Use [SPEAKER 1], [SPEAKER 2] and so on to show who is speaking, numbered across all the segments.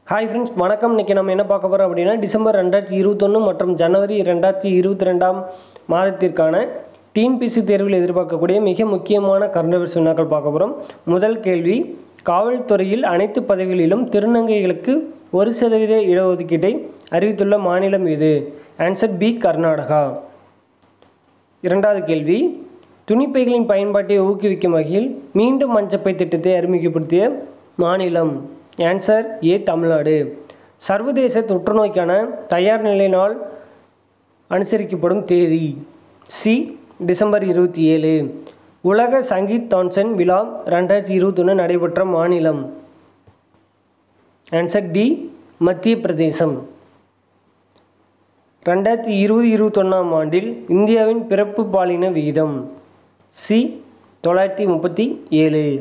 [SPEAKER 1] Hi friends, வணக்கம். இன்றைக்கி நம்ம என்ன பார்க்க போகிறோம் அப்படின்னா, டிசம்பர் 2021 மற்றும் ஜனவரி 2022 மாதத்திற்கான டிஎன்பிஎஸ்சி தேர்வில் எதிர்பார்க்கக்கூடிய மிக முக்கியமான கரண்ட் அஃபேர்ஸ் வினாக்கள் பார்க்க போகிறோம். முதல் கேள்வி, காவல்துறையில் அனைத்து பதவிகளிலும் திருநங்கைகளுக்கு 1% இடஒதுக்கீட்டை அறிவித்துள்ள மாநிலம் எது? Answer B, Karnataka. இரண்டாவது கேள்வி, துணிப்பைகளின் பயன்பாட்டை ஊக்குவிக்கும் வகையில் மீண்டும் மஞ்சப்பை திட்டத்தை அறிமுகப்படுத்திய மாநிலம்? Answer A, Tamil Nadu. சர்வதேச தொற்றுநோய்க்கான தயார் நிலை நாள் அனுசரிக்கப்படும் தேதி? C, December 27. உலக சங்கீத் தான்சன் விழா 2021 நடைபெற்ற மாநிலம்? ஆன்சர் டி, மத்திய பிரதேசம். 2020-21 ஆண்டில் இந்தியாவின் பிறப்பு பாலின விகிதம்? சி, 937.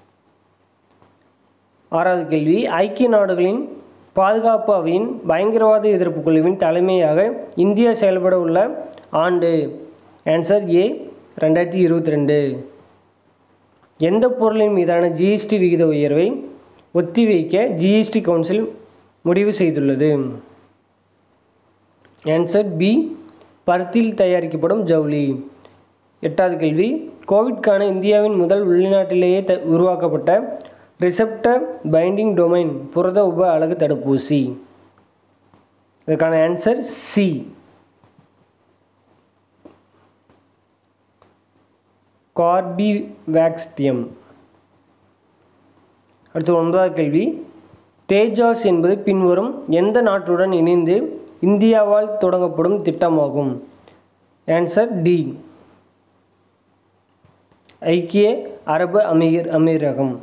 [SPEAKER 1] ஆறாவது கேள்வி, ஐக்கிய நாடுகளின் பாதுகாப்பு அவையின் பயங்கரவாத எதிர்ப்பு குழுவின் தலைமையாக இந்தியா செயல்பட உள்ள ஆண்டு? Answer A, 2022. எந்த பொருளின் மீதான ஜிஎஸ்டி விகித உயர்வை ஒத்திவைக்க ஜிஎஸ்டி கவுன்சில் முடிவு செய்துள்ளது? ஆன்சர் பி, பருத்தியில் தயாரிக்கப்படும் ஜவுளி. எட்டாவது கேள்வி, கோவிட்கான இந்தியாவின் முதல் உள்நாட்டிலேயே உருவாக்கப்பட்ட ரிசப்டர் பைண்டிங் டொமைன் புரத உப அலகு தடுப்பூசி? இதற்கான ஆன்சர் சி, கார்பிவேக்ஸ்டியம். அடுத்து 9வது கேள்வி, தேஜாஸ் என்பது பின்வரும் எந்த நாட்டுடன் இணைந்து இந்தியாவால் தொடங்கப்படும் திட்டமாகும்? ஆன்சர் டி, ஐக்கிய அரபு அமீரகம்.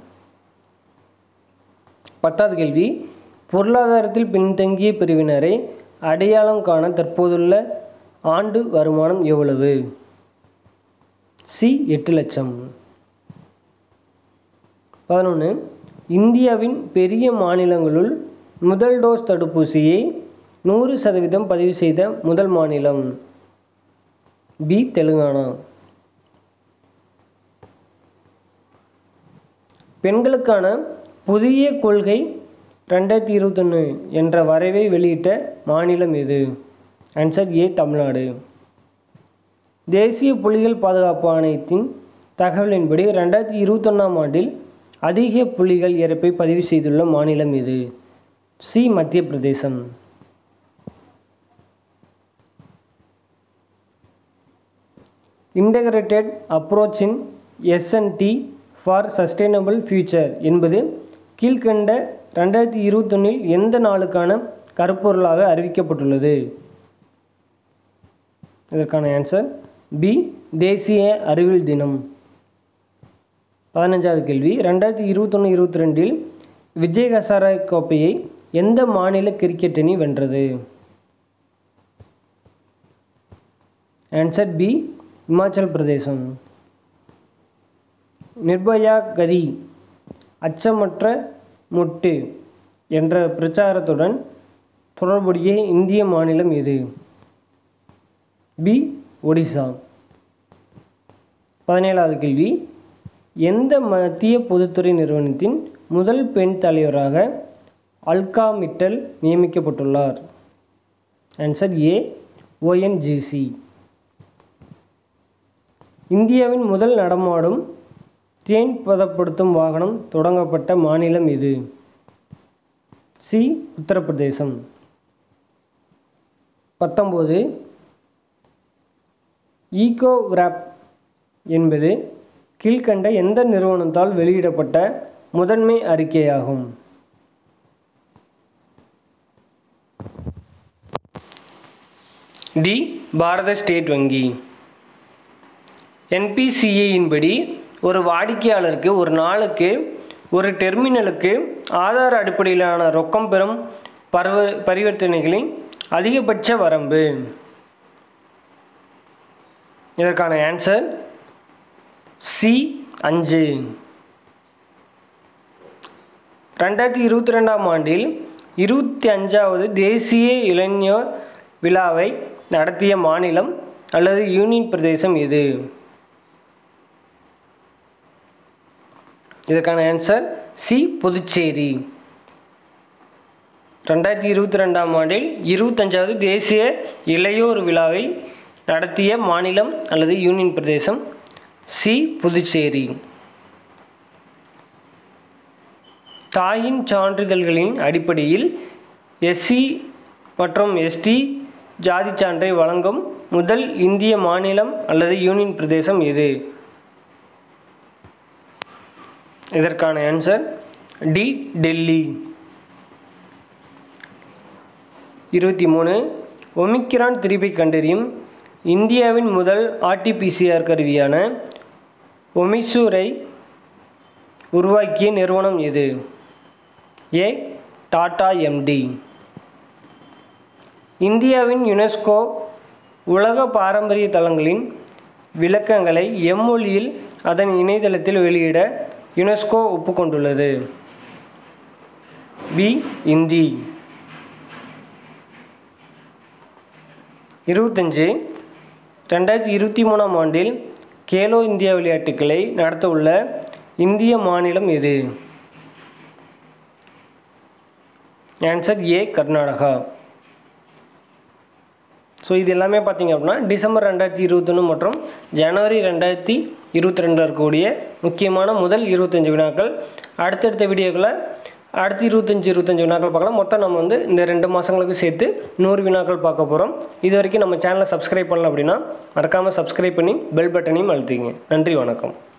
[SPEAKER 1] 10வது கேள்வி, பொருளாதாரத்தில் பின்தங்கிய பிரிவினரை அடையாளம் காண தற்போதுள்ள ஆண்டு வருமானம் எவ்வளவு? சி, 8 லட்சம். 11, இந்தியாவின் பெரிய மாநிலங்களுள் முதல் டோஸ் தடுப்பூசியை 100% பதிவு செய்த முதல் மாநிலம்? பி, தெலுங்கானா. பெண்களுக்கான புதிய கொள்கை 2021 என்ற வரைவை வெளியிட்ட மாநிலம் எது? Answer A, Tamil Nadu. தேசிய புலிகள் பாதுகாப்பு ஆணையத்தின் தகவலின்படி 2021 ஆண்டில் அதிக புலிகள் இறப்பை பதிவு செய்துள்ள மாநிலம் எது? C, Madhya Pradesh. Integrated approach in S&T for sustainable future என்பது கீழ்கண்ட 2021 எந்த நாளுக்கான கருப்பொருளாக அறிவிக்கப்பட்டுள்ளது? இதற்கான ஆன்சர் பி, தேசிய அறிவியல் தினம். 15வது கேள்வி, 2021-22 விஜய் ஹசாரே கோப்பையை எந்த மாநில கிரிக்கெட் அணி வென்றது? ஆன்சர் பி, இமாச்சல் பிரதேசம். நிர்பயா கதி அச்சமற்ற மொட்டு என்ற பிரச்சாரத்துடன் தொடர்புடைய இந்திய மாநிலம் எது? பி, ஒடிசா. 17வது கேள்வி, எந்த மத்திய பொதுத்துறை நிறுவனத்தின் முதல் பெண் தலைவராக அல்கா மிட்டல் நியமிக்கப்பட்டுள்ளார்? Answer A, ONGC. இந்தியாவின் முதல் நடமாடும் தேன் பதப்படுத்தும் வாகனம் தொடங்கப்பட்ட மாநிலம் எது? சி, உத்தரப்பிரதேசம். 19, ஈகோகிராப் என்பது கீழ்கண்ட எந்த நிறுவனத்தால் வெளியிடப்பட்ட முதன்மை அறிக்கையாகும்? டி, பாரத ஸ்டேட் வங்கி. NPCA-இன்படி ஒரு வாடிக்கையாளருக்கு ஒரு நாளுக்கு ஒரு டெர்மினலுக்கு ஆதார் அடிப்படையிலான ரொக்கம் பெறும் பரிவர்த்தனைகளின் அதிகபட்ச வரம்பு? இதற்கான ஆன்சர் சி, 5. 2022 ஆண்டில் 25வது தேசிய இளைஞர் விழாவை நடத்திய மாநிலம் அல்லது யூனியன் பிரதேசம் எது? இதற்கான ஆன்சர் சி, புதுச்சேரி. 2022ஆம் ஆண்டில் 25வது தேசிய இளையோர் விழாவை நடத்திய மாநிலம் அல்லது யூனியன் பிரதேசம்? சி. புதுச்சேரி. தாயின் சான்றிதழ்களின் அடிப்படையில் எஸ்சி மற்றும் எஸ்டி ஜாதி சான்றை வழங்கும் முதல் இந்திய மாநிலம் அல்லது யூனியன் பிரதேசம் எது? இதற்கான ஆன்சர் டி. டெல்லி. 23. ஒமிக்ரான் திரிபை கண்டறியும் இந்தியாவின் முதல் RT-PCR கருவியான ஒமிசூரை உருவாக்கிய நிறுவனம் எது? ஏ. டாடா எம்டி. இந்தியாவின் யுனெஸ்கோ உலக பாரம்பரிய தளங்களின் விளக்கங்களை எம்மொழியில் அதன் இணையதளத்தில் வெளியிட யுனெஸ்கோ ஒப்புக்கொண்டுள்ளது? பி. இந்தி. 25. 2023ஆம் ஆண்டில் கேலோ இந்தியா விளையாட்டுக்களை நடத்த உள்ள இந்திய மாநிலம் எது? ஆன்சர் ஏ. கர்நாடகா. ஸோ இது எல்லாமே பார்த்தீங்க அப்படின்னா டிசம்பர் 2021 மற்றும் ஜனவரி 2022 இருக்கக்கூடிய முக்கியமான முதல் 25 வினாக்கள். அடுத்தடுத்த வீடியோக்களை அடுத்து 25 வினாக்கள் பார்க்கலாம். மொத்தம் நம்ம இந்த 2 மாதங்களுக்கு சேர்த்து 100 வினாக்கள் பார்க்க போகிறோம். இது வரைக்கும் நம்ம சேனலை சப்ஸ்கிரைப் பண்ணல அப்படின்னா மறக்காமல் சப்ஸ்கிரைப் பண்ணி பெல் பட்டனையும் அழுத்திங்க. நன்றி, வணக்கம்.